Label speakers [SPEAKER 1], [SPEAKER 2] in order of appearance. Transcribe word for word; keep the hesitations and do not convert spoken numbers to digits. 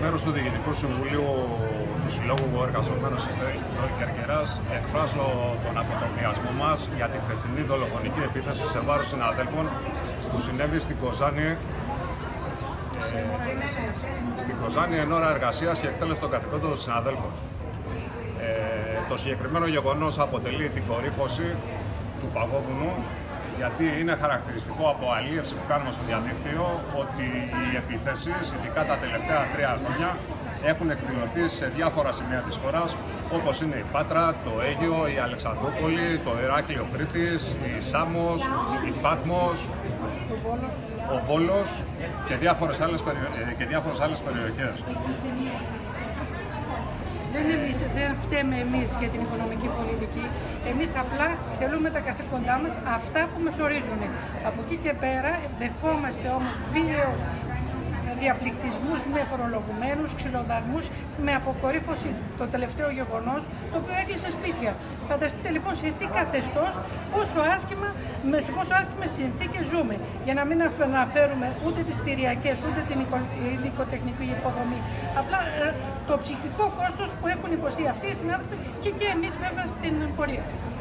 [SPEAKER 1] μέρους του Διοικητικού Συμβουλίου του Συλλόγου Εργαζομένων στη Δόρη Κερκυράς εκφράζω τον αποτροπιασμό μας για τη χθεσινή δολοφονική επίθεση σε βάρος συναδέλφων που συνέβη στην Κοζάνη, ε, στην Κοζάνη εν ώρα εργασίας και εκτέλεση των καθηκόντων των συναδέλφων. Ε, το συγκεκριμένο γεγονός αποτελεί την κορύφωση του παγόβουνου, γιατί είναι χαρακτηριστικό από αλίευση που κάνουμε στο διαδίκτυο ότι οι επιθέσεις, ειδικά τα τελευταία τρία χρόνια, έχουν εκδηλωθεί σε διάφορα σημεία της χώρας, όπως είναι η Πάτρα, το Αίγυο, η Αλεξανδρούπολη, το Ηράκλειο Κρήτης, η Σάμος, η Πάτμος, ο Βόλος και διάφορες άλλες, και διάφορες άλλες περιοχές.
[SPEAKER 2] Δεν, εμείς, δεν φταίμε εμείς για την οικονομική πολιτική. Εμείς απλά θέλουμε τα καθήκοντά μας, αυτά που μας ορίζουν. Από εκεί και πέρα δεχόμαστε όμως βίαιους διαπληκτισμούς με φορολογουμένους, ξυλοδαρμούς, με αποκορύφωση το τελευταίο γεγονός, το οποίο έκλεισε σπίτια. Φανταστείτε λοιπόν σε τι καθεστώς, πόσο άσχημα, σε πόσο άσχημες συνθήκες ζούμε. Για να μην αναφέρουμε ούτε τις στηριακές, ούτε την υλικοτεχνική υποδομή. Απλά το ψυχικό κόστος που έχουν υποστεί αυτοί οι συνάδελφοι και, και εμείς βέβαια στην πορεία.